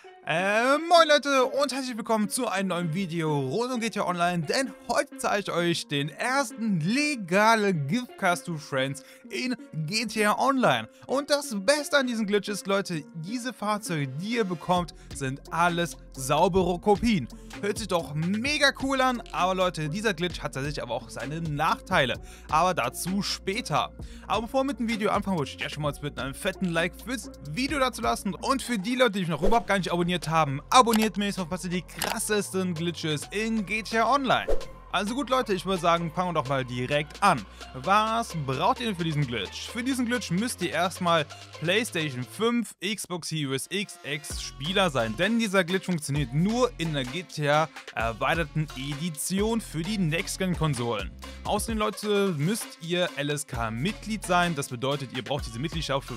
Moin Leute und herzlich willkommen zu einem neuen Video rund um GTA Online, denn heute zeige ich euch den ersten legalen Giftcast to Friends in GTA Online. Und das Beste an diesem Glitch ist, Leute, diese Fahrzeuge, die ihr bekommt, sind alles saubere Kopien. Hört sich doch mega cool an, aber Leute, dieser Glitch hat tatsächlich aber auch seine Nachteile. Aber dazu später. Aber bevor wir mit dem Video anfangen, wollte ich ja schon mal bitten, einen fetten Like fürs Video dazu lassen. Und für die Leute, die mich noch überhaupt gar nicht abonniert haben, abonniert mich, sonst verpasst ihr die krassesten Glitches in GTA Online. Also gut Leute, ich würde sagen, fangen wir doch mal direkt an. Was braucht ihr denn für diesen Glitch? Für diesen Glitch müsst ihr erstmal PlayStation 5, Xbox Series X Spieler sein, denn dieser Glitch funktioniert nur in der GTA erweiterten Edition für die Next-Gen-Konsolen. Außerdem Leute, müsst ihr LSK-Mitglied sein, das bedeutet, ihr braucht diese Mitgliedschaft für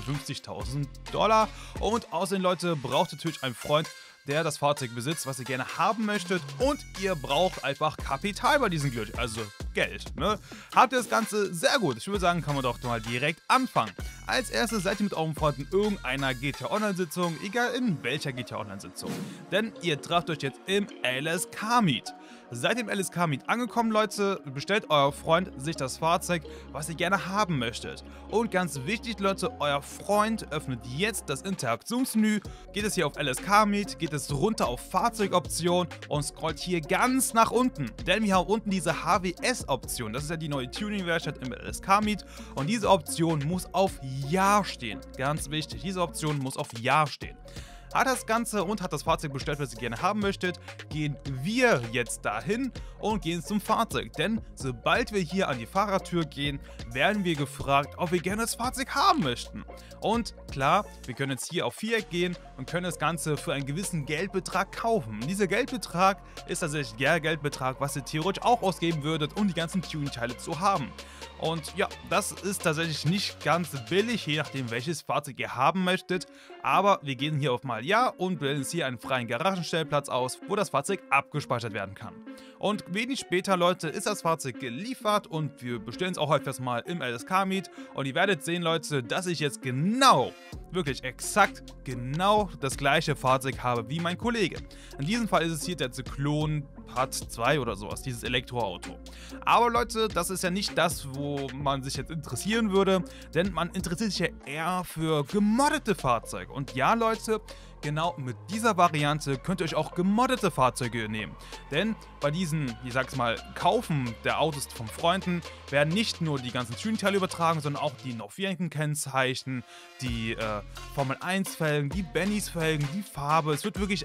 $50.000 und außerdem Leute, braucht ihr natürlich einen Freund, der das Fahrzeug besitzt, was ihr gerne haben möchtet, und ihr braucht einfach Kapital bei diesem Glitch, also Geld, ne? Habt ihr das Ganze sehr gut. Ich würde sagen, kann man doch mal direkt anfangen. Als erstes seid ihr mit euren Freunden in irgendeiner GTA Online Sitzung, egal in welcher GTA Online Sitzung, denn ihr trefft euch jetzt im LSK Meet. Seid ihr im LSK Meet angekommen, Leute, bestellt euer Freund sich das Fahrzeug, was ihr gerne haben möchtet. Und ganz wichtig, Leute, euer Freund öffnet jetzt das Interaktionsmenü, geht es hier auf LSK Meet, geht es runter auf Fahrzeugoption und scrollt hier ganz nach unten. Denn wir haben unten diese HWS-Option, das ist ja die neue Tuning-Werkstatt im LSK Meet, und diese Option muss auf Ja stehen. Ganz wichtig, diese Option muss auf Ja stehen. Hat das Ganze und hat das Fahrzeug bestellt, was ihr gerne haben möchtet, gehen wir jetzt dahin und gehen zum Fahrzeug. Denn sobald wir hier an die Fahrertür gehen, werden wir gefragt, ob wir gerne das Fahrzeug haben möchten. Und klar, wir können jetzt hier auf Viereck gehen und können das Ganze für einen gewissen Geldbetrag kaufen. Und dieser Geldbetrag ist tatsächlich der Geldbetrag, was ihr theoretisch auch ausgeben würdet, um die ganzen Tuning-Teile zu haben. Und ja, das ist tatsächlich nicht ganz billig, je nachdem welches Fahrzeug ihr haben möchtet. Aber wir gehen hier auf mal Ja und wählen uns hier einen freien Garagenstellplatz aus, wo das Fahrzeug abgespeichert werden kann. Und wenig später, Leute, ist das Fahrzeug geliefert und wir bestellen es auch öfters mal im LSK Meet. Und ihr werdet sehen, Leute, dass ich jetzt genau, wirklich exakt genau das gleiche Fahrzeug habe wie mein Kollege. In diesem Fall ist es hier der Zyklon Part 2 oder sowas, dieses Elektroauto. Aber Leute, das ist ja nicht das, wo man sich jetzt interessieren würde, denn man interessiert sich ja eher für gemoddete Fahrzeuge. Und ja, Leute, genau mit dieser Variante könnt ihr euch auch gemoddete Fahrzeuge nehmen. Denn bei diesen, ich sag's mal, Kaufen der Autos von Freunden werden nicht nur die ganzen Tuning-Teile übertragen, sondern auch die No-Fianken-Kennzeichen, die Formel 1 Felgen, die Bennys Felgen, die Farbe. Es wird wirklich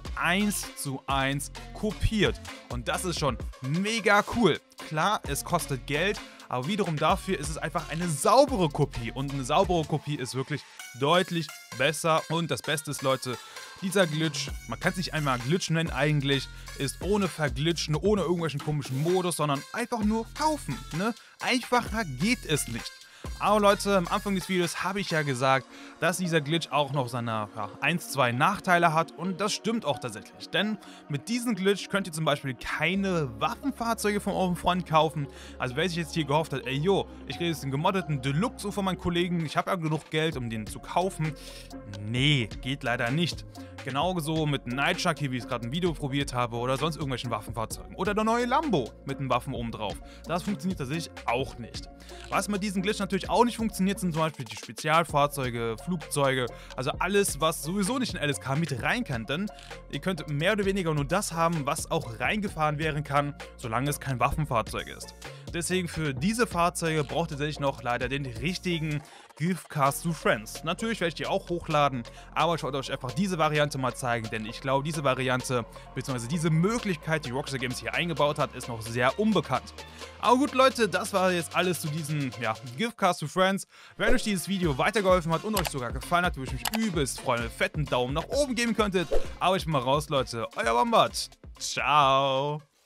1:1 kopiert. Und das ist schon mega cool. Klar, es kostet Geld, aber wiederum dafür ist es einfach eine saubere Kopie. Und eine saubere Kopie ist wirklich deutlich besser. Und das Beste ist, Leute, dieser Glitch, man kann es nicht einmal Glitch nennen eigentlich, ist ohne Verglitschen, ohne irgendwelchen komischen Modus, sondern einfach nur kaufen, ne? Einfacher geht es nicht. Aber Leute, am Anfang des Videos habe ich ja gesagt, dass dieser Glitch auch noch seine 1-2 Nachteile hat, und das stimmt auch tatsächlich. Denn mit diesem Glitch könnt ihr zum Beispiel keine Waffenfahrzeuge von eurem Freund kaufen. Also wer sich jetzt hier gehofft hat, ey yo, ich kriege jetzt den gemoddeten Deluxe von meinen Kollegen, ich habe ja genug Geld, um den zu kaufen. Nee, geht leider nicht. Genauso mit Night Shark hier, wie ich es gerade im Video probiert habe, oder sonst irgendwelchen Waffenfahrzeugen. Oder der neue Lambo mit den Waffen oben drauf. Das funktioniert tatsächlich auch nicht. Was mit diesem Glitch natürlich auch nicht funktioniert, sind zum Beispiel die Spezialfahrzeuge, Flugzeuge, also alles, was sowieso nicht in LSK mit rein kann. Denn ihr könnt mehr oder weniger nur das haben, was auch reingefahren werden kann, solange es kein Waffenfahrzeug ist. Deswegen für diese Fahrzeuge braucht ihr tatsächlich noch leider den richtigen Giftcast to Friends. Natürlich werde ich die auch hochladen, aber ich wollte euch einfach diese Variante mal zeigen, denn ich glaube, diese Variante bzw. diese Möglichkeit, die Rockstar Games hier eingebaut hat, ist noch sehr unbekannt. Aber gut Leute, das war jetzt alles zu diesem Giftcast to Friends. Wenn euch dieses Video weitergeholfen hat und euch sogar gefallen hat, würde ich mich übelst freuen, einen fetten Daumen nach oben geben könntet. Aber ich bin mal raus, Leute. Euer Wombat. Ciao.